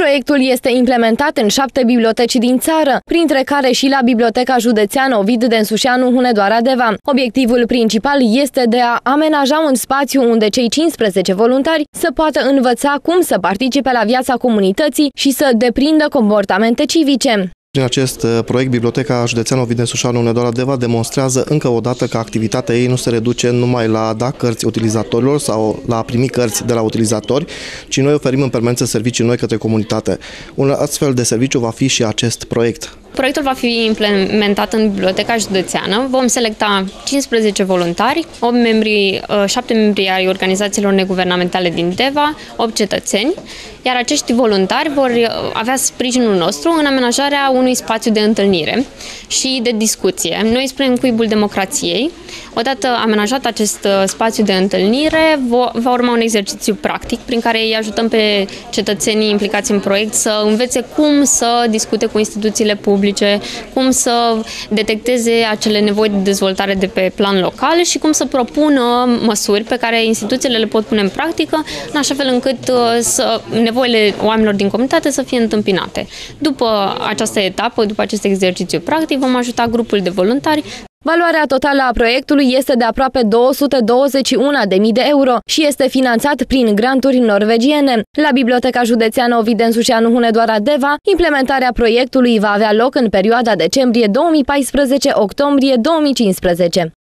Proiectul este implementat în 7 biblioteci din țară, printre care și la Biblioteca Județeană Ovid Densușanu Hunedoara Deva. Obiectivul principal este de a amenaja un spațiu unde cei 15 voluntari să poată învăța cum să participe la viața comunității și să deprindă comportamente civice. Prin acest proiect, Biblioteca Județeană Ovid Densușanu Hunedoara Deva demonstrează încă o dată că activitatea ei nu se reduce numai la a da cărți utilizatorilor sau la a primi cărți de la utilizatori, ci noi oferim în permanență servicii noi către comunitate. Un astfel de serviciu va fi și acest proiect. Proiectul va fi implementat în Biblioteca Județeană. Vom selecta 15 voluntari, 7 membri ai organizațiilor neguvernamentale din Deva, 8 cetățeni, iar acești voluntari vor avea sprijinul nostru în amenajarea unui spațiu de întâlnire și de discuție. Noi spunem Cuibul Democrației. Odată amenajat acest spațiu de întâlnire, va urma un exercițiu practic prin care îi ajutăm pe cetățenii implicați în proiect să învețe cum să discute cu instituțiile publice, cum să detecteze acele nevoi de dezvoltare de pe plan local și cum să propună măsuri pe care instituțiile le pot pune în practică, în așa fel încât nevoile oamenilor din comunitate să fie întâmpinate. După această etapă, după acest exercițiu practic, vom ajuta grupul de voluntari. Valoarea totală a proiectului este de aproape 221.000 de euro și este finanțat prin granturi norvegiene. La Biblioteca Județeană Ovid Densușanu Hunedoara Deva, implementarea proiectului va avea loc în perioada decembrie 2014-octombrie 2015.